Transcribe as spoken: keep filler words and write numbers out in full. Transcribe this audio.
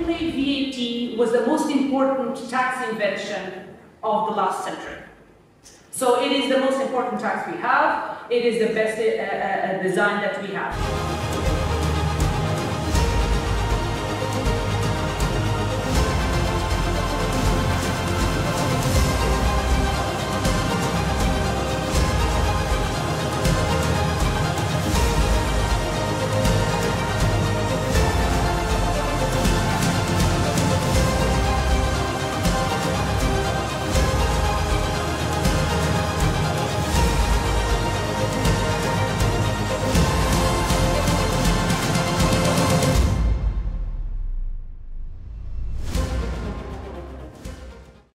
Historically, V A T was the most important tax invention of the last century. So it is the most important tax we have. It is the best uh, uh, design that we have.